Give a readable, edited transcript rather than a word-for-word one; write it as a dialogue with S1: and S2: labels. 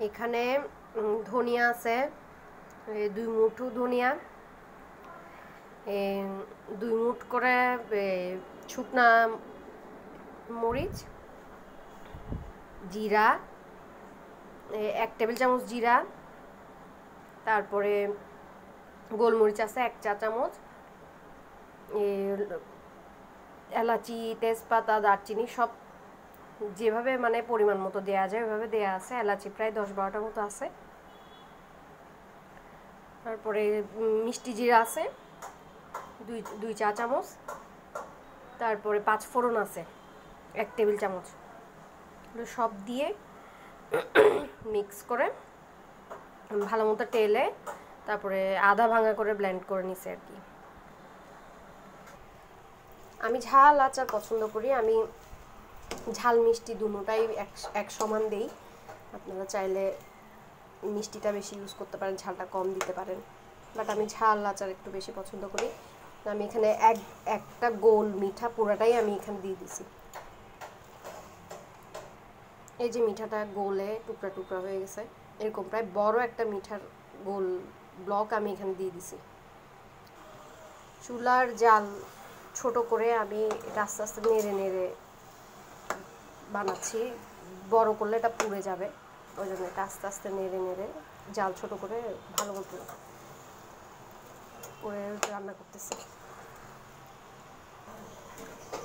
S1: এখানে ধনিয়া আছে 2 মুঠো ধনিয়া, 2 মুঠ করে শুকনা মরিচ, জিরা 1 টেবিল চামচ জিরা, তারপরে গোলমরিচ আছে 1 চা চামচ, এলাচি, তেজপাতা, দারচিনি সব যেভাবে মানে পরিমাণ মতো দেওয়া যায় ওইভাবে দেওয়া আছে। এলাচি প্রায় 10-12টা মতো আছে। তারপরে মিষ্টি জিরা আছে 2 চা চামচ, তারপরে 5 ফোড়ন আছে 1 টেবিল চামচ। সব দিয়ে মিক্স করে ভালো মতো টেলে তারপরে আধা ভাঙা করে ব্লেন্ড করে নিছে আর কি। আমি ঝাল আচার পছন্দ করি, আমি ঝাল মিষ্টি দুটোটাই এক সমান দেই। আপনারা চাইলে মিষ্টিটা বেশি ইউজ করতে পারেন, ঝালটা কম দিতে পারেন, বাট আমি ঝাল আচার একটু বেশি পছন্দ করি। আমি এখানে একটা গোল মিঠা পুরাটাই আমি এখানে দিয়ে দিছি। এই যে মিঠাটা গোলে টুকরা টুকরা হয়ে গেছে, এরকম প্রায় বড় একটা মিঠার গোল ব্লক আমি এখানে দিয়ে দিছি। চুলার জাল ছোট করে আমি এটা আস্তে আস্তে নেড়ে নেড়ে বানাচ্ছি, বড় করলে এটা পুড়ে যাবে, ওই জন্য এটা আস্তে আস্তে নেড়ে নেড়ে জাল ছোট করে ভালো মতো করে রান্না করতেছি।